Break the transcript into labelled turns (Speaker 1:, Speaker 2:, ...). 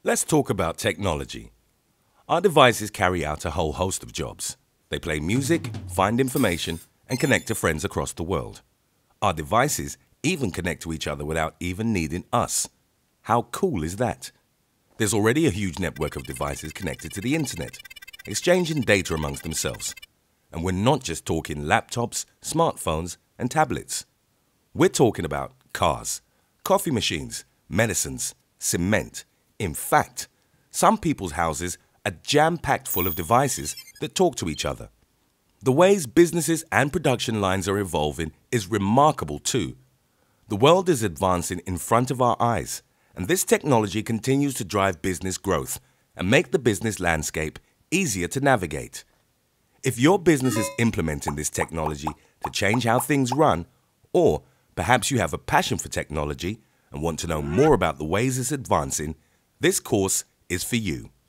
Speaker 1: Let's talk about technology. Our devices carry out a whole host of jobs. They play music, find information, and connect to friends across the world. Our devices even connect to each other without even needing us. How cool is that? There's already a huge network of devices connected to the internet, exchanging data amongst themselves. And we're not just talking laptops, smartphones, and tablets. We're talking about cars, coffee machines, medicines, cement. In fact, some people's houses are jam-packed full of devices that talk to each other. The ways businesses and production lines are evolving is remarkable too. The world is advancing in front of our eyes, and this technology continues to drive business growth and make the business landscape easier to navigate. If your business is implementing this technology to change how things run, or perhaps you have a passion for technology and want to know more about the ways it's advancing, this course is for you.